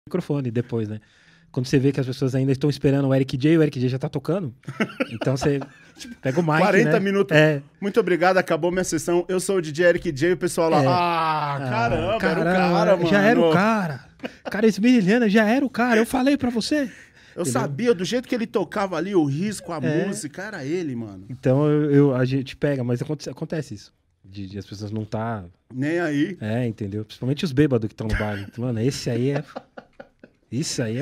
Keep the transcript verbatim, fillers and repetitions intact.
microfone depois, né? Quando você vê que as pessoas ainda estão esperando o Eric J, o Eric J já tá tocando. Então você pega o mic, quarenta né? minutos. É. Muito obrigado, acabou minha sessão. Eu sou o D J Eric J e o pessoal lá. É. Ah, caramba, Ah, caramba, era o cara, mano. Já era o cara. Cara, esse Esmerilhana já era o cara. Eu falei pra você. Eu Entendeu? sabia, do jeito que ele tocava ali, o risco, a É. música, era ele, mano. Então eu, eu- a gente pega, mas acontece, acontece isso. De, de as pessoas não tá... Nem aí. É, entendeu? Principalmente os bêbados que estão no baile. Mano, esse aí é... Isso aí é...